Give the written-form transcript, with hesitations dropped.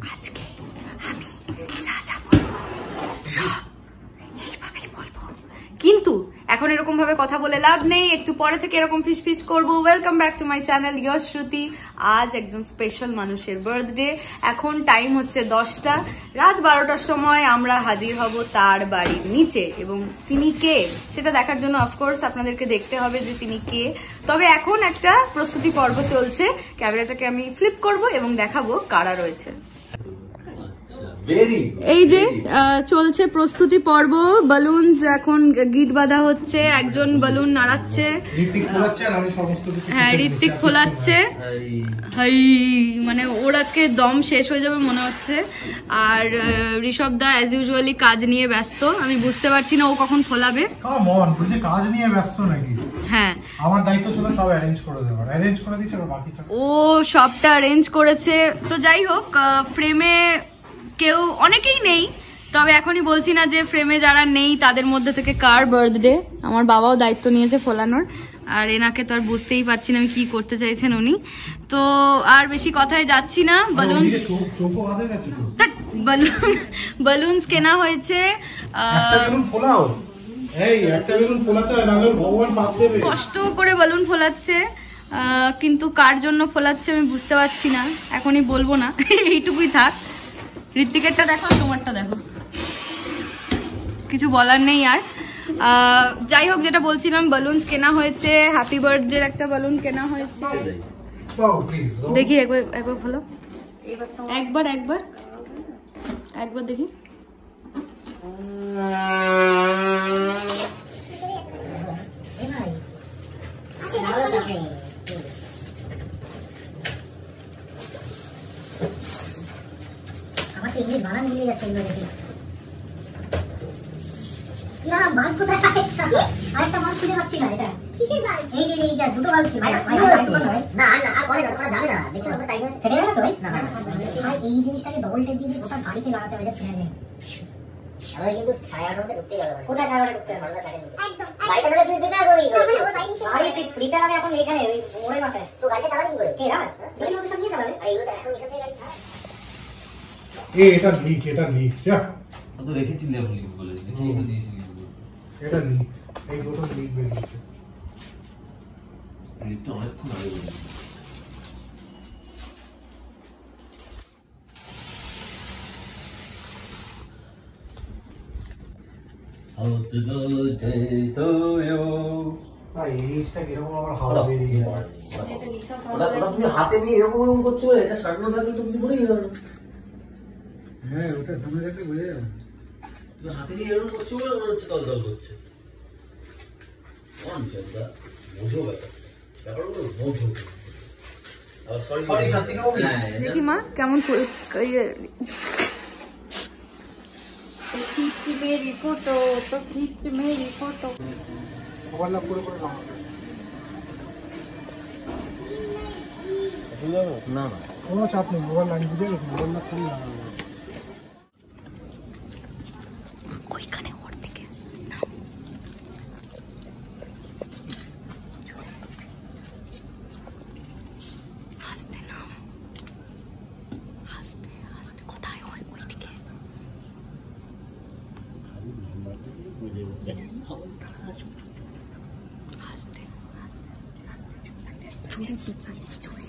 আজকে আমি যা যা বলবো সব এইভাবেই বলবো, কিন্তু এখন এরকম ভাবে কথা বলে লাভ নেই, একটু পরে থেকে এরকম ফিস ফিস করবো। Welcome back to my channel your Shruti. আজ একজন স্পেশাল মানুষের বার্থডে। এখন টাইম হচ্ছে 10টা, রাত 12টার সময় আমরা হাজির হব তার বাড়ির নিচে, এবং তিনি কে সেটা দেখার জন্য অফকোর্স আপনাদেরকে দেখতে হবে যে তিনি কে। তবে এখন একটা প্রস্তুতি পর্ব চলছে, ক্যামেরাটাকে আমি ফ্লিপ করব এবং দেখাবো কারা রয়েছে। এই যে চলছে প্রস্তুতি পর্ব, বালুন এখন গিট বাঁধা হচ্ছে, একজন বালুন নাড়াচ্ছে, হ্যাঁ ঋত্বিক ফোলাচ্ছে, হাই মানে ওর আজকে দম শেষ হয়ে যাবে মনে হচ্ছে। আর ঋষভ দা অ্যাজ ইউজুয়ালি কাজ নিয়ে ব্যস্ত, আমি বুঝতে পারছি না ও কখন ফোলাবে। কাজ নিয়ে ব্যস্ত নাকি? হ্যাঁ আমার দায়িত্ব ছিল সব অ্যারেঞ্জ করে দেওয়ার, অ্যারেঞ্জ করে দিচ্ছে বাকি ও সবটা অ্যারেঞ্জ করেছে। তো যাই হোক, ফ্রেমে কেউ অনেকেই নেই, তবে এখনই বলছি না যে ফ্রেমে যারা নেই তাদের মধ্যে থেকে কার বার্থডে। আমার বাবাও দায়িত্ব নিয়েছে ফোলানোর, আর এনাকে তো আর বুঝতেই পারছি না আমি কি করতে চাইছেন উনি। তো আর বেশি কথায় যাচ্ছি না, বালুনস কেনা হয়েছে, কষ্ট করে বালুন ফোলাচ্ছে, কিন্তু কার জন্য ফোলাচ্ছে আমি বুঝতে পারছি না, এখনই বলবো না, এইটুকুই থাক। ঋত্বিকেরটা দেখো, তোমারটা দেখো, কিছু বলার নেই আর। যাই হোক, যেটা বলছিলাম, বালুনস কেনা হয়েছে, হ্যাপি বার্থডে একটা বালুন কেনা হয়েছে। দেখি একবার একবার ফলো, একবার একবার একবার দেখি। আমার তো ইংলিশ বানান মিলে যাচ্ছে এগুলো দেখে। বাল্ব কোথায়? আরেকটা বাল্ব খুঁজে পাচ্ছি না। এটা কিসের বাল্ব? এই যে এই যে দুটো বাল্ব ছিল। না না আর পরে না, করা যাবে না, দেখছো কত টাইম হচ্ছে, ফেটে যাবে তো ভাই। না আর এই জিনিসটাকে ডবল টেপ দিয়ে গোটা গাড়িতে লাগাতে হবে, শুনে নেন। আমাদের কিন্তু ছায়ার মধ্যে ঢুকতে যাবে, কোথায় ছায়ার মধ্যে ঢুকতে হবে? একদম গাড়িটা ধরে তুমি প্রিপেয়ার করে নিও। আরে তুই ফ্রিতে লাগে এখন এখানে ওই মোড়ের মাথায়, তো গাড়িটা চালাবি কি করে? কে রাজ? এই লোক সব নিয়ে চালাবে। আরে এগুলো তো এখন এখান থেকে গাড়ি ছাড়া। এটা লিক, এটা লিক, যা তো রেখেছি না লিক বলে, দেখি তো দিয়েছি লিক, এটা লিক, এই দুটো লিক বেরিয়েছে। লিকটা অনেকক্ষণ আগে বেরিয়েছে। Happy birthday to you. এই জিনিসটা কিরকম আবার হাওয়া বেরিয়ে যায়। ওটা তুমি হাতে নিয়ে এরকম করছো, এটা সামনে থাকলে তো তুমি পড়েই যাবে। হ্যাঁ ওটা সামনে থাকলে বোঝা যাবে। তুমি হাতে নিয়ে এরকম করছো বলে মনে হচ্ছে দল দল করছে। কোন চেষ্টা বোঝো ব্যাপারটা বোঝো। সরি শান্তিকে বলি। দেখি মা কেমন मेरी फोटो तो खींच मेरी फोटो। মোবাইলটা পুরো করে নাও। না না কোনো চাপ নেই, মোবাইল লাইন বুঝে গেছি, মোবাইলটা খুলে লাগাবো। ওইখানে ওর দিকে হাসতে নাও, হাসতে হাসতে কোথায় হয় ওই দিকে। হাসতে হাসতে হাসতে হাসতে চুরি